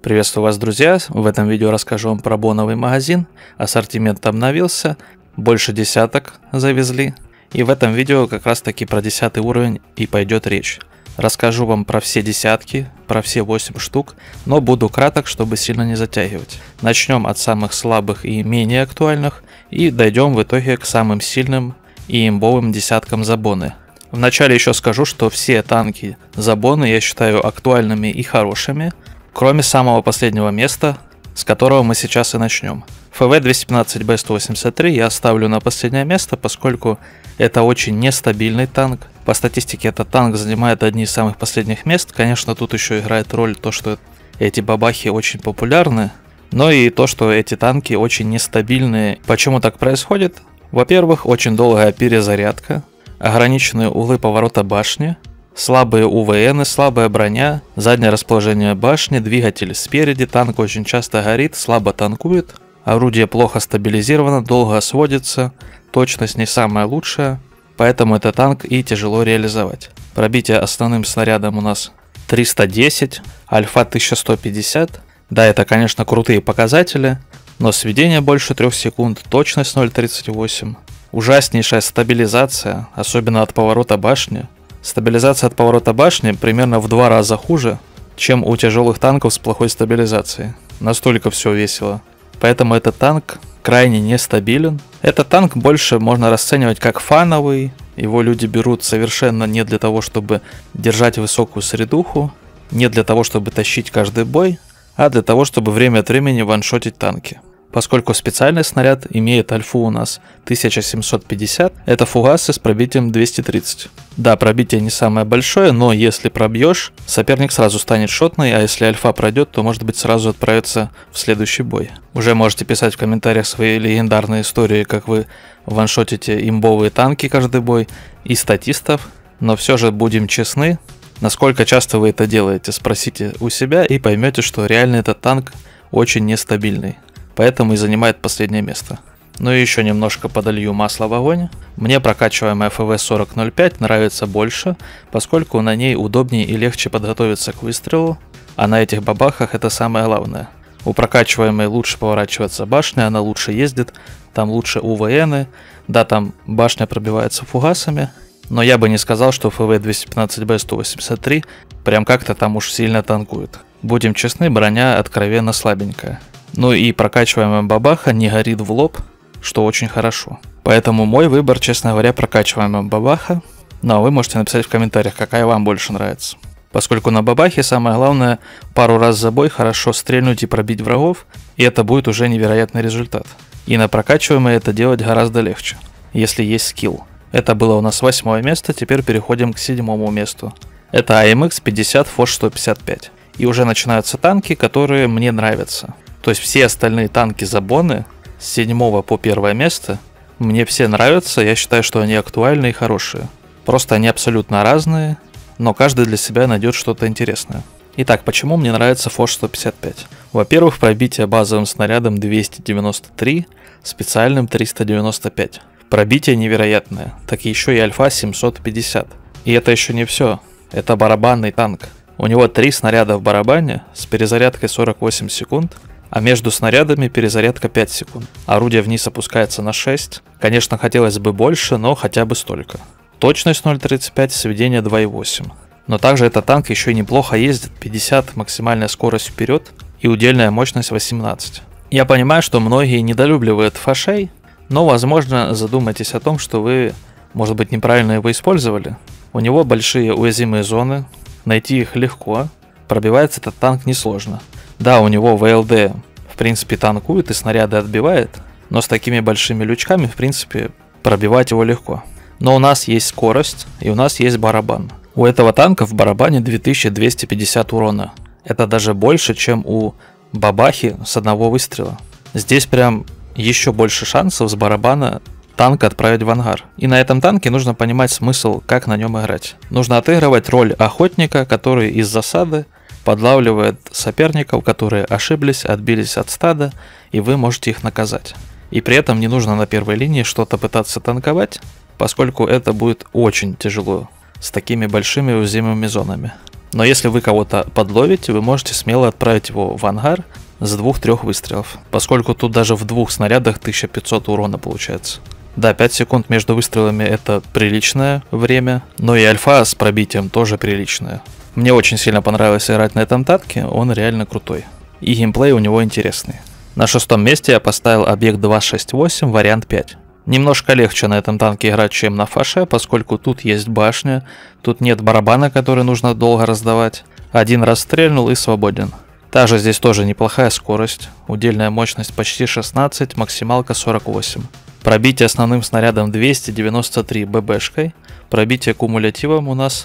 Приветствую вас, друзья! В этом видео расскажу вам про боновый магазин. Ассортимент обновился, больше десяток завезли. И в этом видео как раз таки про 10 уровень и пойдет речь. Расскажу вам про все десятки, про все 8 штук, но буду краток, чтобы сильно не затягивать. Начнем от самых слабых и менее актуальных, и дойдем в итоге к самым сильным и имбовым десяткам за боны. Вначале еще скажу, что все танки за боны я считаю актуальными и хорошими, кроме самого последнего места, с которого мы сейчас и начнем. ФВ-215Б183 я оставлю на последнее место, поскольку это очень нестабильный танк. По статистике этот танк занимает одни из самых последних мест. Конечно, тут еще играет роль то, что эти бабахи очень популярны, но и то, что эти танки очень нестабильные. Почему так происходит? Во-первых, очень долгая перезарядка, ограниченные углы поворота башни, слабые УВН, слабая броня, заднее расположение башни, двигатель спереди, танк очень часто горит, слабо танкует, орудие плохо стабилизировано, долго сводится, точность не самая лучшая, поэтому этот танк и тяжело реализовать. Пробитие основным снарядом у нас 310, альфа 1150, да, это, конечно, крутые показатели, но сведение больше 3 секунд, точность 0.38, ужаснейшая стабилизация, особенно от поворота башни. Стабилизация от поворота башни примерно в 2 раза хуже, чем у тяжелых танков с плохой стабилизацией. Настолько все весело. Поэтому этот танк крайне нестабилен. Этот танк больше можно расценивать как фановый. Его люди берут совершенно не для того, чтобы держать высокую средуху, не для того, чтобы тащить каждый бой, а для того, чтобы время от времени ваншотить танки. Поскольку специальный снаряд имеет альфу у нас 1750, это фугасы с пробитием 230. Да, пробитие не самое большое, но если пробьешь, соперник сразу станет шотный, а если альфа пройдет, то может быть сразу отправится в следующий бой. Уже можете писать в комментариях свои легендарные истории, как вы ваншотите имбовые танки каждый бой и статистов, но все же будем честны, насколько часто вы это делаете, спросите у себя и поймете, что реально этот танк очень нестабильный. Поэтому и занимает последнее место. Ну и еще немножко подолью масла в огонь. Мне прокачиваемая ФВ-4005 нравится больше, поскольку на ней удобнее и легче подготовиться к выстрелу, а на этих бабахах это самое главное. У прокачиваемой лучше поворачиваться башня, она лучше ездит, там лучше УВНы, да, там башня пробивается фугасами, но я бы не сказал, что ФВ-215Б183 прям как-то там уж сильно танкует. Будем честны, броня откровенно слабенькая. Ну и прокачиваемая бабаха не горит в лоб, что очень хорошо. Поэтому мой выбор, честно говоря, прокачиваемая бабаха. Ну а вы можете написать в комментариях, какая вам больше нравится. Поскольку на бабахе самое главное пару раз за бой хорошо стрельнуть и пробить врагов, и это будет уже невероятный результат. И на прокачиваемой это делать гораздо легче, если есть скилл. Это было у нас 8 место, теперь переходим к 7 месту. Это AMX 50 Foch 155. И уже начинаются танки, которые мне нравятся. То есть все остальные танки за боны с 7 по 1 место мне все нравятся, я считаю, что они актуальны и хорошие. Просто они абсолютно разные, но каждый для себя найдет что-то интересное. Итак, почему мне нравится Foch 155? Во-первых, пробитие базовым снарядом 293, специальным 395. Пробитие невероятное, так еще и альфа 750. И это еще не все, это барабанный танк. У него 3 снаряда в барабане с перезарядкой 48 секунд, а между снарядами перезарядка 5 секунд. Орудие вниз опускается на 6. Конечно, хотелось бы больше, но хотя бы столько. Точность 0.35, сведение 2.8. Но также этот танк еще и неплохо ездит, 50 максимальная скорость вперед и удельная мощность 18. Я понимаю, что многие недолюбливают фошей, но возможно задумайтесь о том, что вы, может быть, неправильно его использовали. У него большие уязвимые зоны, найти их легко, пробивается этот танк несложно. Да, у него ВЛД в принципе танкует и снаряды отбивает, но с такими большими лючками в принципе пробивать его легко. Но у нас есть скорость и у нас есть барабан. У этого танка в барабане 2250 урона. Это даже больше, чем у бабахи с одного выстрела. Здесь прям еще больше шансов с барабана танк отправить в ангар. И на этом танке нужно понимать смысл, как на нем играть. Нужно отыгрывать роль охотника, который из засады подлавливает соперников, которые ошиблись, отбились от стада, и вы можете их наказать. И при этом не нужно на первой линии что-то пытаться танковать, поскольку это будет очень тяжело с такими большими уязвимыми зонами. Но если вы кого-то подловите, вы можете смело отправить его в ангар с 2-3 выстрелов, поскольку тут даже в 2 снарядах 1500 урона получается. Да, 5 секунд между выстрелами это приличное время, но и альфа с пробитием тоже приличное. Мне очень сильно понравилось играть на этом танке, он реально крутой. И геймплей у него интересный. На 6-м месте я поставил объект 268 вариант 5. Немножко легче на этом танке играть, чем на фаше, поскольку тут есть башня, тут нет барабана, который нужно долго раздавать. Один раз стрельнул и свободен. Также здесь тоже неплохая скорость, удельная мощность почти 16, максималка 48. Пробитие основным снарядом 293 ББшкой, пробитие кумулятивом у нас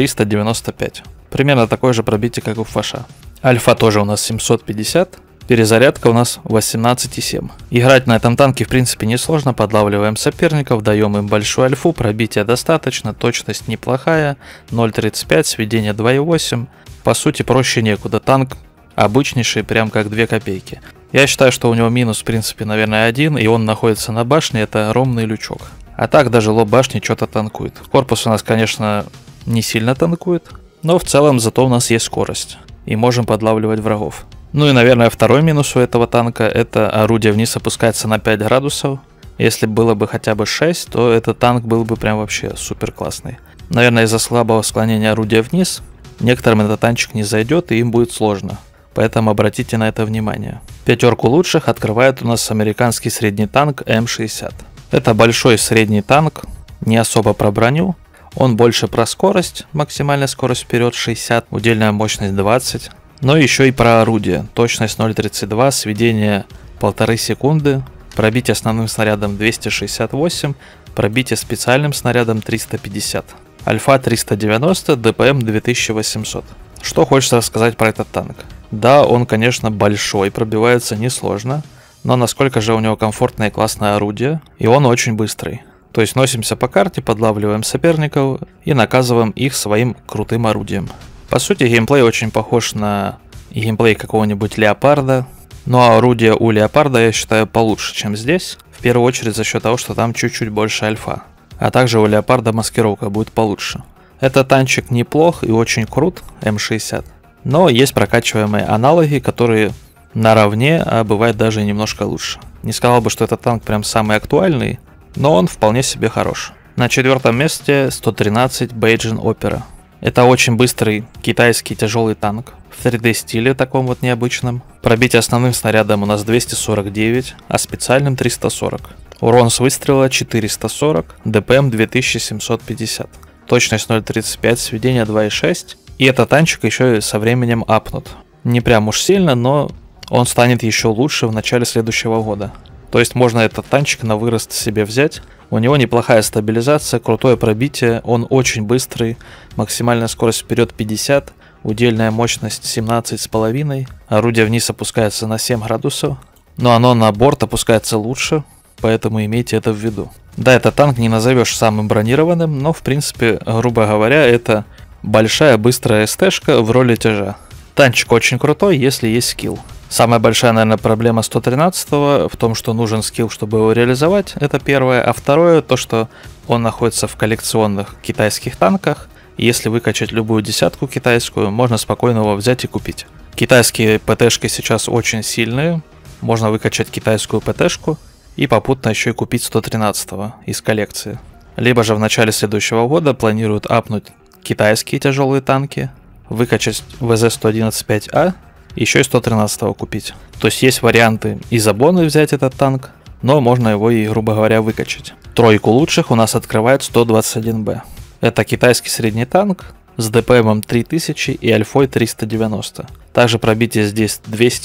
395. Примерно такое же пробитие, как у фаша. Альфа тоже у нас 750. Перезарядка у нас 18,7. Играть на этом танке в принципе несложно, подлавливаем соперников, даем им большую альфу, пробития достаточно, точность неплохая, 0.35, сведение 2.8. По сути проще некуда, танк обычнейший, прям как 2 копейки. Я считаю, что у него минус в принципе наверное один, и он находится на башне, это ровный лючок. А так даже лоб башни что-то танкует. Корпус у нас конечно не сильно танкует, но в целом зато у нас есть скорость, и можем подлавливать врагов. Ну и, наверное, второй минус у этого танка – это орудие вниз опускается на 5 градусов. Если было бы хотя бы 6, то этот танк был бы прям вообще супер классный. Наверное, из-за слабого склонения орудия вниз, некоторым этот танчик не зайдет и им будет сложно. Поэтому обратите на это внимание. 5 лучших открывает у нас американский средний танк М60. Это большой средний танк, не особо про броню. Он больше про скорость, максимальная скорость вперед 60, удельная мощность 20. Но еще и про орудие. Точность 0.32, сведение 1,5 секунды, пробитие основным снарядом 268, пробитие специальным снарядом 350. Альфа 390, ДПМ 2800. Что хочется рассказать про этот танк? Да, он, конечно, большой, пробивается несложно, но насколько же у него комфортное и классное орудие, и он очень быстрый. То есть носимся по карте, подлавливаем соперников и наказываем их своим крутым орудием. По сути, геймплей очень похож на геймплей какого-нибудь Леопарда, но орудие у Леопарда я считаю получше, чем здесь, в первую очередь за счет того, что там чуть-чуть больше альфа, а также у Леопарда маскировка будет получше. Этот танчик неплох и очень крут, М60, но есть прокачиваемые аналоги, которые наравне, а бывает даже и немножко лучше. Не сказал бы, что этот танк прям самый актуальный, но он вполне себе хорош. На 4-м месте 113 Beijing Opera. Это очень быстрый китайский тяжелый танк в 3D стиле таком вот необычном. Пробитие основным снарядом у нас 249, а специальным 340. Урон с выстрела 440, ДПМ 2750. Точность 0.35, сведение 2.6. И этот танчик еще и со временем апнут. Не прям уж сильно, но он станет еще лучше в начале следующего года. То есть можно этот танчик на вырост себе взять. У него неплохая стабилизация, крутое пробитие, он очень быстрый, максимальная скорость вперед 50, удельная мощность 17,5, орудие вниз опускается на 7 градусов, но оно на борт опускается лучше, поэтому имейте это в виду. Да, этот танк не назовешь самым бронированным, но в принципе, грубо говоря, это большая быстрая СТ-шка в роли тяжа. Танчик очень крутой, если есть скилл. Самая большая, наверное, проблема 113-го в том, что нужен скилл, чтобы его реализовать, это первое. А второе, то, что он находится в коллекционных китайских танках. И если выкачать любую десятку китайскую, можно спокойно его взять и купить. Китайские ПТшки сейчас очень сильные. Можно выкачать китайскую ПТшку и попутно еще и купить 113-го из коллекции. Либо же в начале следующего года планируют апнуть китайские тяжелые танки, выкачать ВЗ-111-5А, еще и 113-го купить. То есть есть варианты из Абоны взять этот танк, но можно его и, грубо говоря, выкачать. 3 лучших у нас открывает 121Б. Это китайский средний танк с ДПМом 3000 и альфой 390. Также пробитие здесь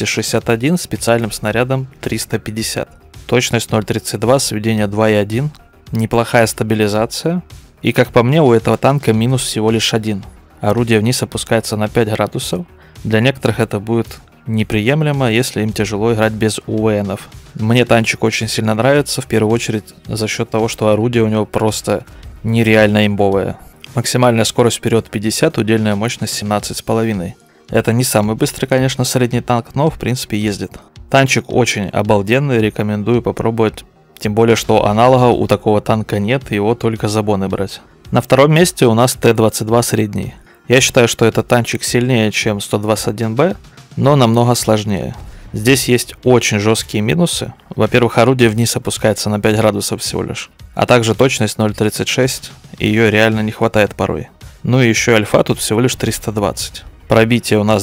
261, специальным снарядом 350. Точность 0.32, сведение 2.1. Неплохая стабилизация. И как по мне, у этого танка минус всего лишь один. Орудие вниз опускается на 5 градусов. Для некоторых это будет неприемлемо, если им тяжело играть без УВНов. Мне танчик очень сильно нравится, в первую очередь за счет того, что орудие у него просто нереально имбовое. Максимальная скорость вперед 50, удельная мощность 17,5. Это не самый быстрый, конечно, средний танк, но в принципе ездит. Танчик очень обалденный, рекомендую попробовать. Тем более, что аналогов у такого танка нет, его только за боны брать. На 2-м месте у нас Т-22 средний. Я считаю, что этот танчик сильнее, чем 121Б, но намного сложнее. Здесь есть очень жесткие минусы. Во-первых, орудие вниз опускается на 5 градусов всего лишь. А также точность 0.36, и ее реально не хватает порой. Ну и еще альфа тут всего лишь 320. Пробитие у нас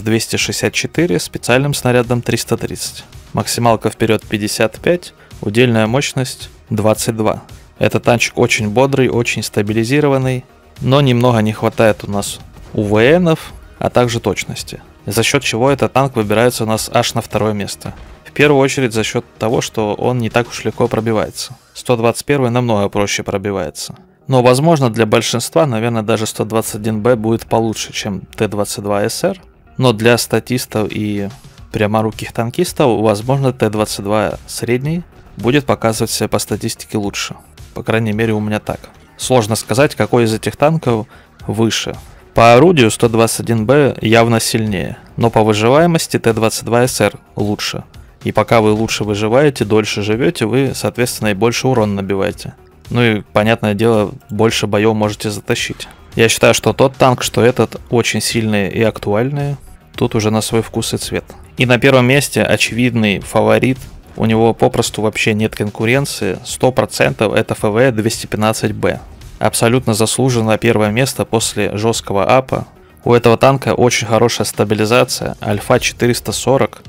264, специальным снарядом 330. Максималка вперед 55, удельная мощность 22. Этот танчик очень бодрый, очень стабилизированный, но немного не хватает у нас УВНов, а также точности. За счет чего этот танк выбирается у нас аж на второе место. В первую очередь за счет того, что он не так уж легко пробивается. 121 намного проще пробивается. Но возможно для большинства, наверное, даже 121Б будет получше, чем Т-22СР. Но для статистов и пряморуких танкистов, возможно, Т-22 средний будет показывать себя по статистике лучше. По крайней мере, у меня так. Сложно сказать, какой из этих танков выше. По орудию 121Б явно сильнее, но по выживаемости Т-22СР лучше. И пока вы лучше выживаете, дольше живете, вы, соответственно, и больше урона набиваете. Ну и, понятное дело, больше боев можете затащить. Я считаю, что тот танк, что этот, очень сильные и актуальные. Тут уже на свой вкус и цвет. И на первом месте очевидный фаворит. У него попросту вообще нет конкуренции. 100% это ФВ-215Б. Абсолютно заслуженно первое место после жесткого апа. У этого танка очень хорошая стабилизация. Альфа 440,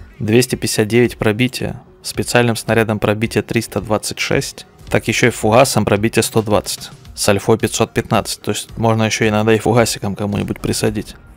259 пробития. Специальным снарядом пробития 326. Так еще и фугасом пробитие 120. С альфой 515. То есть можно еще иногда и фугасиком кому-нибудь присадить. У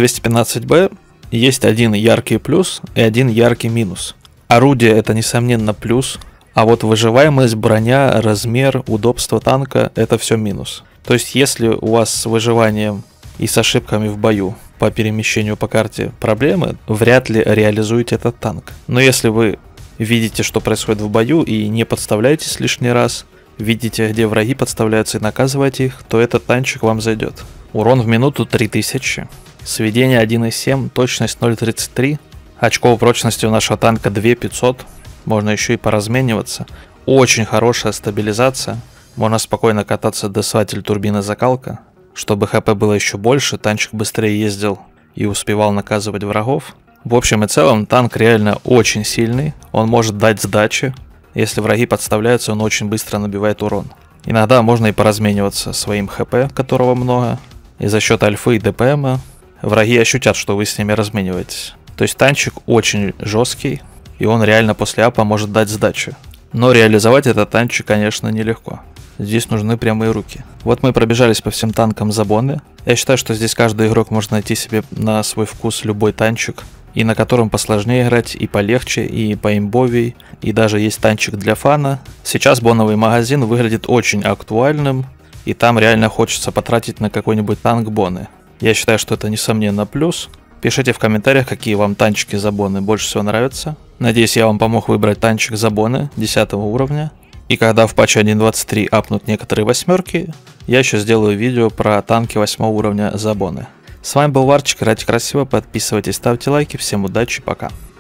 ФВ-215Б есть один яркий плюс и один яркий минус. Орудие это несомненно плюс. А вот выживаемость, броня, размер, удобство танка – это все минус. То есть, если у вас с выживанием и с ошибками в бою по перемещению по карте проблемы, вряд ли реализуете этот танк. Но если вы видите, что происходит в бою и не подставляетесь лишний раз, видите, где враги подставляются и наказываете их, то этот танчик вам зайдет. Урон в минуту 3000, сведение 1.7, точность 0.33, очков прочности у нашего танка 2500. Можно еще и поразмениваться. Очень хорошая стабилизация. Можно спокойно кататься досватель турбина закалка. Чтобы ХП было еще больше, танчик быстрее ездил и успевал наказывать врагов. В общем и целом, танк реально очень сильный. Он может дать сдачи. Если враги подставляются, он очень быстро набивает урон. Иногда можно и поразмениваться своим ХП, которого много. И за счет альфы и ДПМа враги ощутят, что вы с ними размениваетесь. То есть танчик очень жесткий. И он реально после апа может дать сдачу. Но реализовать этот танчик, конечно, нелегко. Здесь нужны прямые руки. Вот мы пробежались по всем танкам Забоны. Я считаю, что здесь каждый игрок может найти себе на свой вкус любой танчик. И на котором посложнее играть, и полегче, и поимбовей. И даже есть танчик для фана. Сейчас боновый магазин выглядит очень актуальным. И там реально хочется потратить на какой-нибудь танк боны. Я считаю, что это несомненно плюс. Пишите в комментариях, какие вам танчики Забоны больше всего нравятся. Надеюсь, я вам помог выбрать танчик Забоны 10 уровня. И когда в патче 1.23 апнут некоторые восьмерки, я еще сделаю видео про танки 8 уровня Забоны. С вами был Варчик, играйте красиво, подписывайтесь, ставьте лайки, всем удачи, пока.